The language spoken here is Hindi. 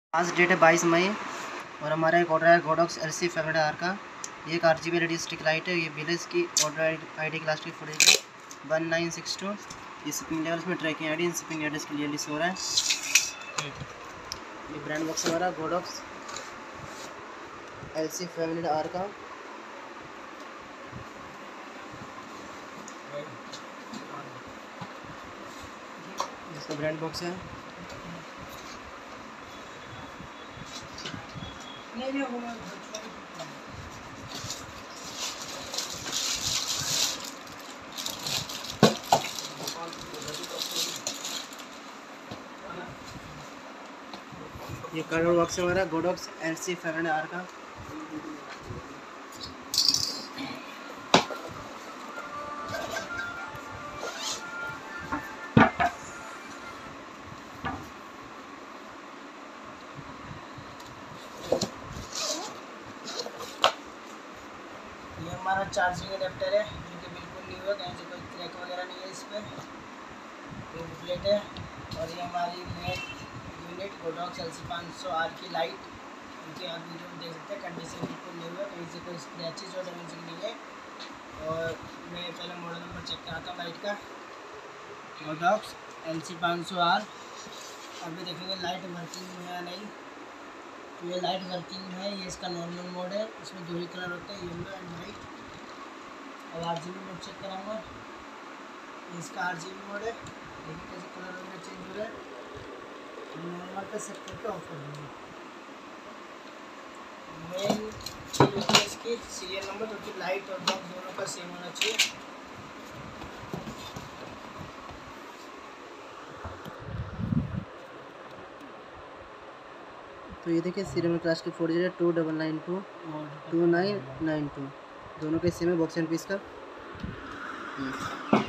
आज डेट है 22 मई और हमारा एक ऑर्डर है गोडॉक्स LC 500R का। ये एक RGB LED स्टिक लाइट है। ये विलेज की ऑर्डर ID क्लास की फुटेज है 1962। ये शिपिंग लेवल्स में ट्रैकिंग ID शिपिंग एड्रेस के लिए लिस्ट हो रहा है। ये ब्रांड बॉक्स हमारा गोडॉक्स LC 500R का। जिसका ब्रांड बॉक्स है। ये कार्ड बॉक्स है हमारा गोडॉक्स LC 500R का। ये हमारा चार्जिंग अडेप्टर है जो कि बिल्कुल न्यू है, कहीं से कोई क्रैक वगैरह नहीं है इस पर। ये प्लेट है और ये हमारी net unit Godox LC 500R की लाइट, क्योंकि आप वीडियो में देख सकते हैं कंडीशन बिल्कुल न्यू है, कहीं से कोई स्क्रैचेज और डैमेजिंग नहीं है। और मैं पहले मॉडल नंबर चेक कराता हूँ लाइट का। Godox LC 500R। अभी देखेंगे लाइट वर्किंग है या नहीं। तो ये लाइट वर्किंग है। ये इसका नॉर्मल मोड है, इसमें दो ही कलर होते हैं, येलो एंड वाइट। अब RGB मोड चेक कराऊंगा। इसका RGB मोड है, देखिए कैसे कलर वगैरह चेंज हो रहा है। नॉर्मल पे सेट करके ऑफ कर दूँगा। मेन चीज़ है इसकी सीरियल नंबर, क्योंकि लाइट और बॉक्स दोनों का सेम होना चाहिए। तो ये देखिए सीरियल क्लास की 4029992 2992 दोनों के सेम है बॉक्स एंड पीस का।